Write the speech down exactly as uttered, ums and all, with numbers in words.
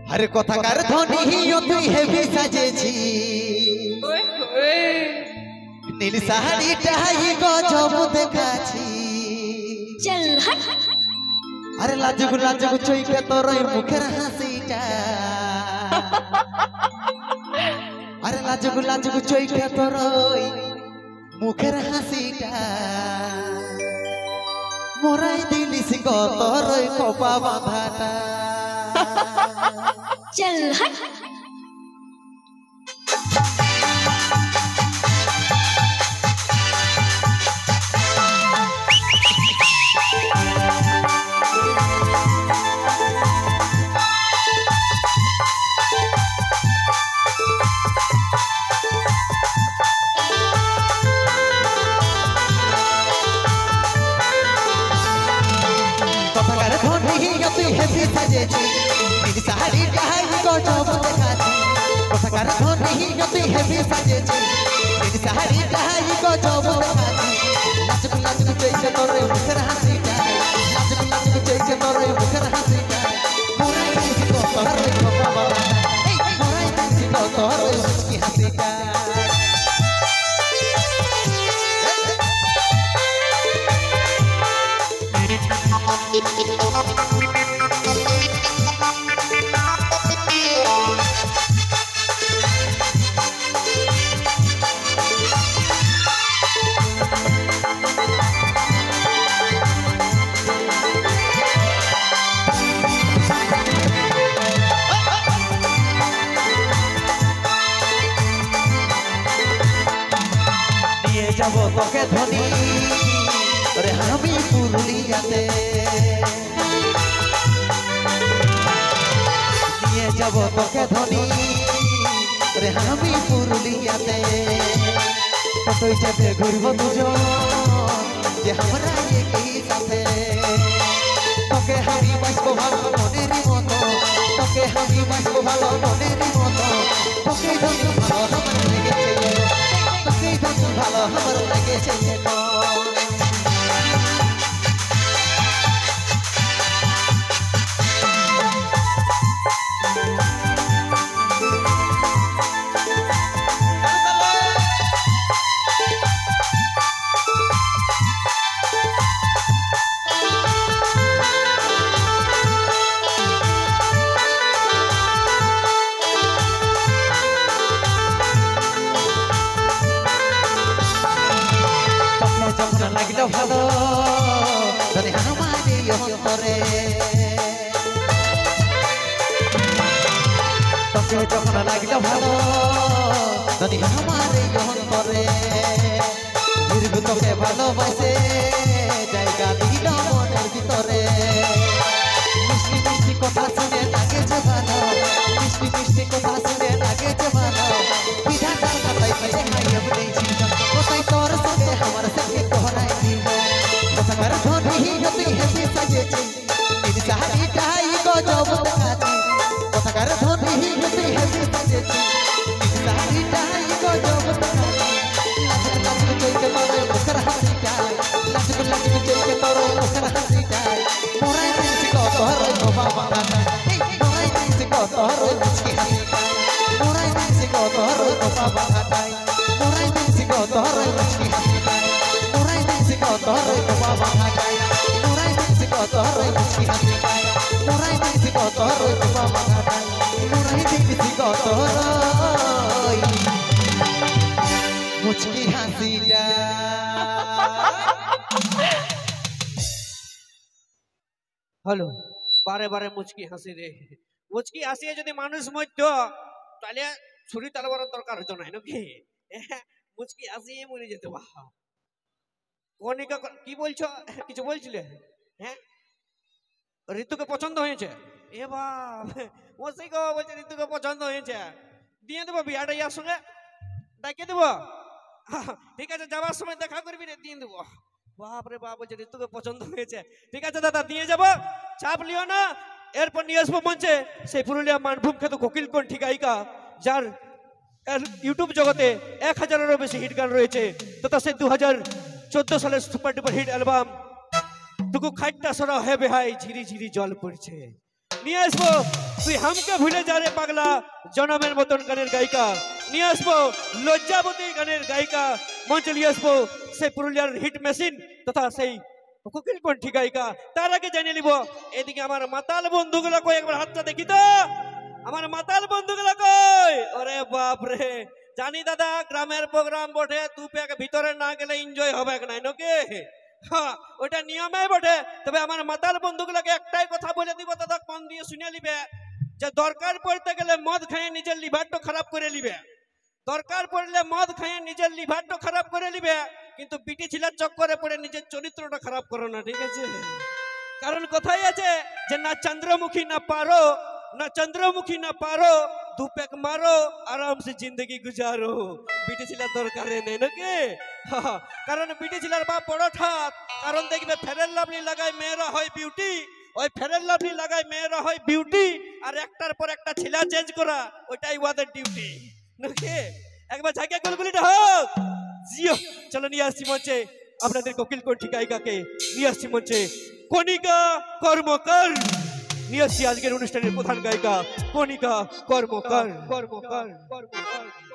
अरे কথাকার ধ্বনি তুই হেভি সাজেছি নীল শাড়িটাই গজব দেখাছি चल हट अरे लाजगु लाजगु চইকে তোর মুখের হাসিটা अरे लाजगु लाजगु চইকে তোর মুখের হাসিটা মোরাই দিলিস গো তোর কপা বাঁধাটা चल हट তুই হেভি সাজেছি নীল শাড়িটাই গজব দেখাছি কথাকার ধ্বনি তুই হেভি সাজেছি নীল শাড়িটাই গজব দেখাছি লাজগু লাজগু চইছে তোর মুখের হাসিটা লাজগু লাজগু চইছে তোর মুখের হাসিটা মোরাই দিছি গো তোর কপা বাঁধাটা এই মোরাই দিছি গো তোর মুচকি হাসিটা যাবো তোকে ধনী রে আমি পুরুলিয়াতে নিয়ে যাবো তোকে ধনী রে আমি পুরুলিয়াতে তুই যাতে ঘুরবো দুজন যে আমরা একই সাথে তোকে হারি বাঁচবো ভালো মনের মতো তোকে হারি বাঁচবো ভালো মনের মতো তোকে ধনী ভালো আমার লেগেছে তোকে ধনী ভালো আমার লেগেছে যখন লাগলো ভালো ধরে আমারে অন্তরে তোকে যখন লাগলো ভালো ধরে আমারে অন্তরে ফিরব তোকে ভালোবাসে জায়গা দিল মনের ভিতরে মিষ্টি মিষ্টি কথা শুনে লাগে যে ভালো মিষ্টি মিষ্টি কথা শুনে লাগে যে ভালো বিধাতার কথাই পাইছে হাইয়া বলেছি কোথায় তোর সাথে আমার সাথে কোহরাই দিব কথাকার ধ্বনি তুই হেভি সাজেছি নীল শাড়িটাই গজব দেখাছি কথাকার ধ্বনি তুই হেভি সাজেছি নীল শাড়িটাই গজব দেখাছি লাজগু লাজগু চইকে তোর মুখের হাসিটাই লাজগু লাজগু চইকে তোর মুখের হাসিটাই মোরাই দিছি গো তোর কপা বাঁধাটা এই মোরাই দিছি গো তোর মুচকি হাসিটাই মোরাই দিছি গো তোর কপা বাঁধাটাই মোরাই দিছি গো তোর মুচকি হাসিটাই মোরাই দিছি গো তোর কপা বাঁধাটাই মোরাই দিছি গো তোর মুচকি হাসিটাই মোরাই দিছি গো তোর কপা বাঁধাটাই মোরাই দিছি গো তোর মুচকি হাসিটা হলো বারে বারে মুচকি হাসি রে মুচকি হাসিয়ে যদি মানুষ মরত তাহলে ছুরি তালবার দরকার হতো না নাকি মুচকি হাসিয়ে মরে যেত বাহ কনিকা কি বলছো কিছু বলছিলে হ্যাঁ ঋতুকে পছন্দ হয়েছে এ বাপ মসি গো বলছে ঋতুকে পছন্দ হয়েছে দিয়ে দেবো বিয়াটা ইয়ার সঙ্গে ডাকে দেবো ঠিক আছে যাওয়ার সময় দেখা করবি রে দিয়ে দেবো বাপ রে বাপ বলছে ঋতুকে পছন্দ হয়েছে ঠিক আছে দাদা দিয়ে যাবো চাপ লিও না এরপর নিয়ে আসবো মঞ্চে সেই পুরুলিয়া মানভূম খ্যাত কোকিল কণ্ঠী গায়িকা যার ইউটিউব জগতে এক হাজারেরও বেশি হিট গান রয়েছে তথা সেই দু হাজার চোদ্দ সালের সুপার ডুপার হিট অ্যালবাম টুকু খাইটটা সরা হে বেহাই ঝিরি ঝিরি জল পড়ছে নিয়ে আসবো তুই হামকে ভুলে যা রে পাগলা জনমের মতন গানের গায়িকা নিয়ে আসবো লজ্জাবতী গানের গায়িকা মঞ্চে নিয়ে আসবো সেই পুরুলিয়ার হিট মেশিন তথা সেই কোকিল কণ্ঠী গায়িকা তার আগে জানিয়ে নিব এদিকে আমার মাতাল বন্ধুগুলো কই একবার হাতটা দেখি তো আমার মাতাল বন্ধুগুলো কই ওরে বাপ রে জানি দাদা গ্রামের প্রোগ্রাম বটে দু প্যাক ভিতরে না গেলে এনজয় হবে না নাকি হ্যাঁ ওটা নিয়মে বটে তবে আমার মাতাল বন্ধুগুলোকে একটাই কথা বলে দিব দাদা মন দিয়ে শুনে নিবে যে দরকার পড়তে গেলে মদ খাইয়ে নিজের লিভারটা খারাপ করে নিবে দরকার পড়লে মদ খাইয়ে নিজের লিভারটা খারাপ করে নিবে কিন্তু বিটি ছিলার চক্করে পড়ে নিজের চরিত্রটা খারাপ করো না ঠিক আছে কারণ কথাই আছে যে না চন্দ্রমুখী না পারো না চন্দ্রমুখী না পারো দু প্যাক মারো আরাম से जिंदगी गुजारो বিটি ছিলার দরকার নেই নাকি কারণ বিটি ছিলার বাপ বড় ঠাত কারণ দেখবে ফেরেন লাভলি লাগায় মেয়েরা হয় বিউটি ওই ফেরেন লাভলি লাগায় মেয়েরা হয় বিউটি আর একটার পর একটা ছিলা চেঞ্জ করা ওইটাই ওদের ডিউটি নাকি একবার ঝাঁকিয়ে গুলগুলিটা হোক জিও চলো নিয়ে আসছি মঞ্চে আপনাদের কোকিল কণ্ঠী গায়িকাকে নিয়ে আসছি মঞ্চে কণিকা কর্মকার নিয়ে আসছি আজকের অনুষ্ঠানের প্রধান গায়িকা কণিকা কর্মকার কর্মকার কর্মকার